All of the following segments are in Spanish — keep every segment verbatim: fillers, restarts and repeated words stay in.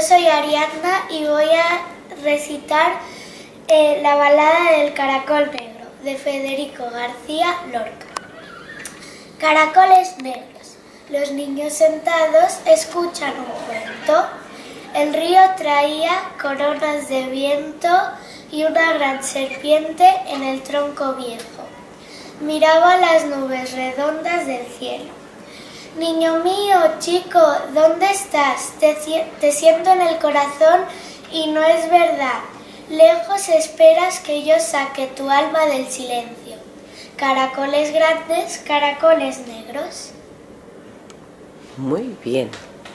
soy Ariadna y voy a recitar eh, la balada del caracol negro de Federico García Lorca. Caracoles negros. Los niños sentados escuchan un cuento. El río traía coronas de viento y una gran serpiente en el tronco viejo. Miraba las nubes redondas del cielo. Niño mío, chico, ¿dónde estás? Te, te siento en el corazón y no es verdad. Lejos esperas que yo saque tu alma del silencio. Caracoles grandes, caracoles negros. Muy bien.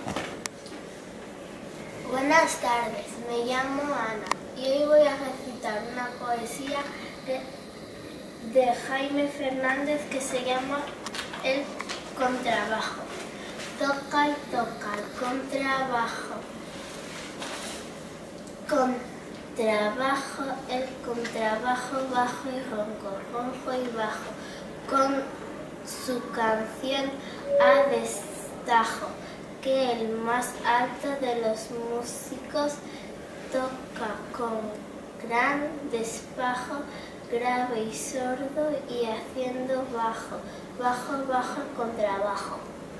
Buenas tardes, me llamo Ana y hoy voy a recitar una poesía de, de Jaime Fernández que se llama El contrabajo. Toca y toca el contrabajo. Contrabajo, el contrabajo bajo y ronco, ronco y bajo, con su canción a destajo, que el más alto de los músicos toca con gran despajo, grave y sordo y haciendo bajo, bajo, bajo, contrabajo.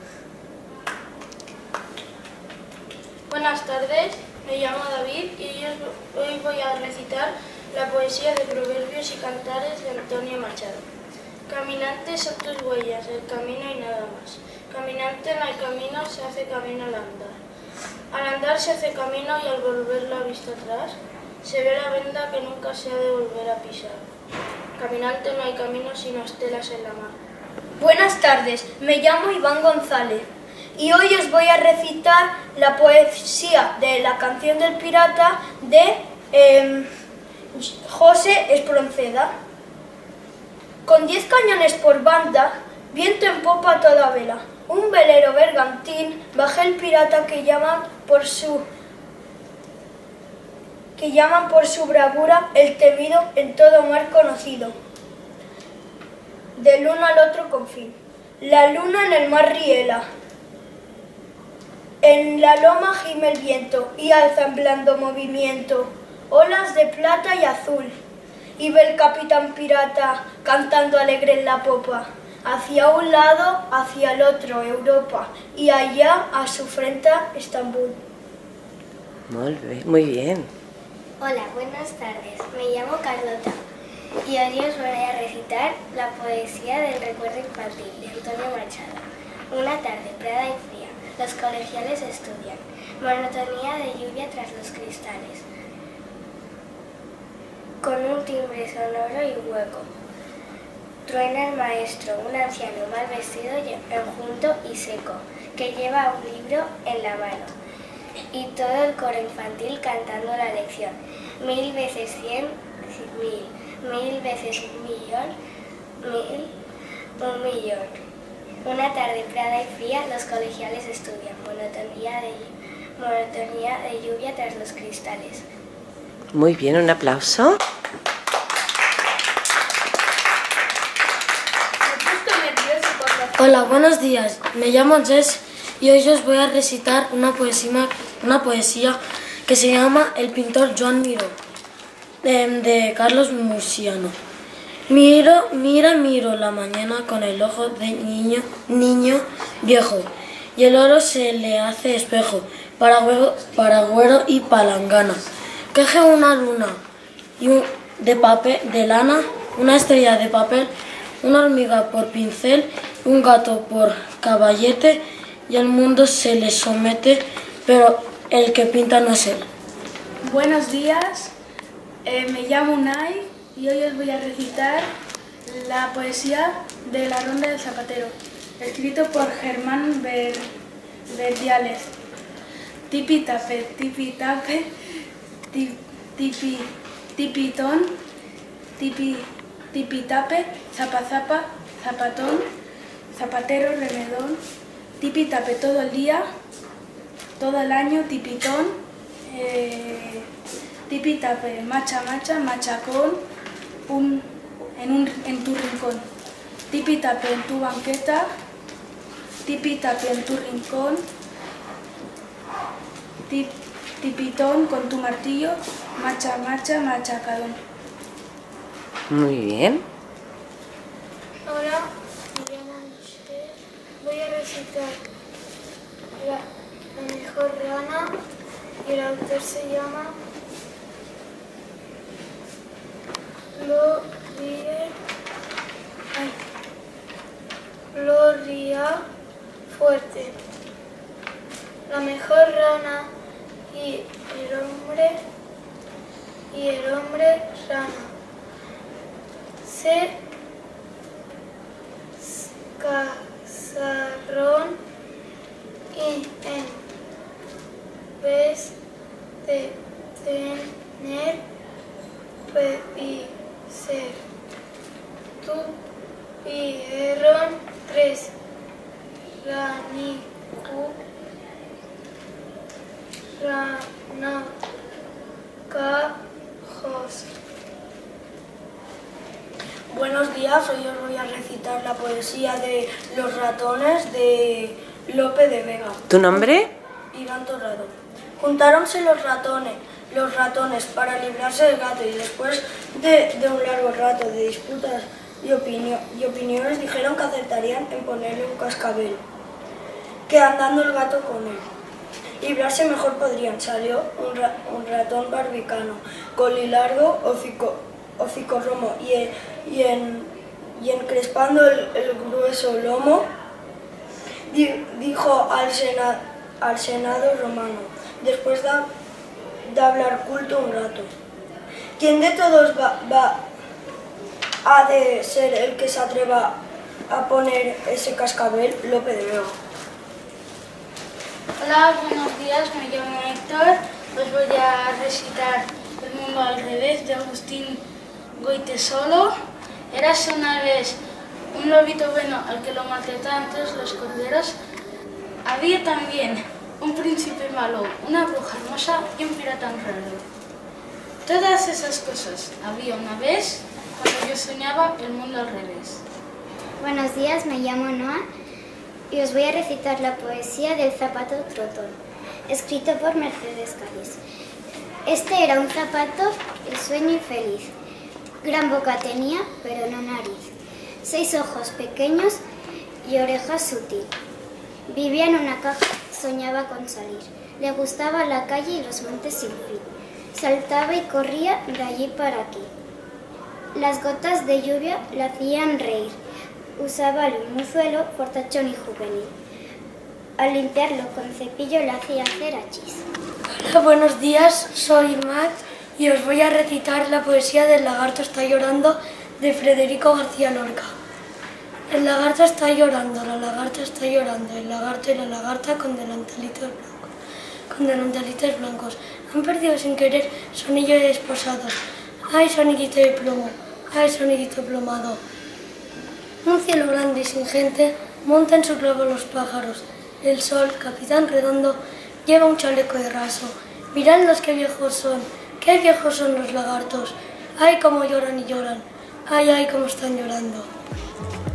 Buenas tardes, me llamo David y hoy voy a recitar la poesía de Proverbios y Cantares de Antonio Machado. Caminantes son tus huellas, el camino y nada más. Caminante en el camino se hace camino al andar. Al andar se hace camino y al volver la vista atrás se ve la venda que nunca se ha de volver a pisar. Caminante no hay camino sino estelas en la mar. Buenas tardes, me llamo Iván González y hoy os voy a recitar la poesía de La canción del pirata de eh, José Espronceda. Con diez cañones por banda, viento en popa a toda vela, un velero bergantín, baja el pirata que llaman por su que llaman por su bravura el temido en todo mar conocido. Del uno al otro confín. La luna en el mar riela. En la loma gime el viento y alza en blando movimiento olas de plata y azul. Y ve el capitán pirata cantando alegre en la popa. Hacia un lado, hacia el otro, Europa. Y allá, a su frente, Estambul. Muy bien. Muy bien. Hola, buenas tardes. Me llamo Carlota y hoy os voy a recitar la poesía del recuerdo infantil de Antonio Machado. Una tarde, prada y fría, los colegiales estudian. Monotonía de lluvia tras los cristales. Con un timbre sonoro y hueco. Truena el maestro, un anciano mal vestido, enjunto y seco, que lleva un libro en la mano. Y todo el coro infantil cantando la lección. Mil veces cien, mil, mil veces un millón, mil, un millón. Una tarde prada y fría, los colegiales estudian. Monotonía de, monotonía de lluvia tras los cristales. Muy bien, un aplauso. Hola, buenos días. Me llamo Jess y hoy os voy a recitar una poesía, una poesía que se llama El pintor Joan Miró, de, de Carlos Murciano. Miro, mira, miro la mañana con el ojo de niño, niño viejo, y el oro se le hace espejo, para güero, para güero y palangana. Queje una luna y un, de papel, de lana, una estrella de papel, una hormiga por pincel, un gato por caballete, y el mundo se le somete, pero el que pinta no es él. Buenos días, eh, me llamo Unai y hoy os voy a recitar la poesía de La ronda del zapatero, escrito por Germán Ver, Verdiales. Tipi tape, tipi tape, tipi, tipi, tipitón, tipi, tipi tape, zapa zapa, zapatón, zapatero, remedón, tipi tape todo el día, todo el año, tipitón, eh, tipi tape, macha macha, machacón, un, en, un, en tu rincón, tipi tape en tu banqueta, tipi tape en tu rincón, tip, tipitón con tu martillo, macha, macha, machacadón. Muy bien. Ahora me llamo Michelle. Voy a recitar la, la mejor rana y el autor se llama Gloria, ay, Gloria Fuerte. La mejor rana y el hombre y el hombre rana se casaron y en vez de tener y ser tuvieron tres ranicu ranacajos. Buenos días, hoy os voy a recitar la poesía de Los ratones de Lope de Vega. ¿Tu nombre? Iván Torrado. Juntáronse los ratones, los ratones para librarse del gato y después de, de un largo rato de disputas y, opinio, y opiniones dijeron que aceptarían en ponerle un cascabel, que andando el gato con él. Librarse mejor podrían. Salió un, ra, un ratón barbicano, colilargo, hocico, hocico romo y, en, y, en, y encrespando el, el grueso lomo, di, dijo al, sena, al senado romano, después de, de hablar culto un rato: ¿quién de todos va, va ha de ser el que se atreva a poner ese cascabel? Lope de Vega. Hola, buenos días, me llamo Héctor. Os voy a recitar El mundo al revés de Agustín Goytisolo. Érase una vez un lobito bueno al que lo maltrataban todos los corderos. Había también un príncipe malo, una bruja hermosa y un pirata honrado. Todas esas cosas había una vez cuando yo soñaba el mundo al revés. Buenos días, me llamo Noa y os voy a recitar la poesía del zapato trotón, escrito por Mercedes Cádiz. Este era un zapato, el sueño y feliz. Gran boca tenía, pero no nariz. Seis ojos pequeños y orejas sutil. Vivía en una caja, soñaba con salir. Le gustaba la calle y los montes sin fin. Saltaba y corría de allí para aquí. Las gotas de lluvia le hacían reír. Usaba un mozuelo fortachón y juvenil. Al limpiarlo con cepillo le hacía hacer achís. Hola, buenos días, soy Matt y os voy a recitar la poesía del lagarto está llorando de Federico García Lorca. El lagarto está llorando, la lagarta está llorando, el lagarto y la lagarta con delantalitos blancos, con delantalitos blancos. Han perdido sin querer su anillo de desposados. ¡Ay, sonidito de plomo! ¡Ay, sonidito plomado! Un cielo grande y sin gente monta en su globo los pájaros. El sol, capitán redondo, lleva un chaleco de raso. Miradlos qué viejos son, qué viejos son los lagartos. ¡Ay, cómo lloran y lloran! ¡Ay, ay, cómo están llorando!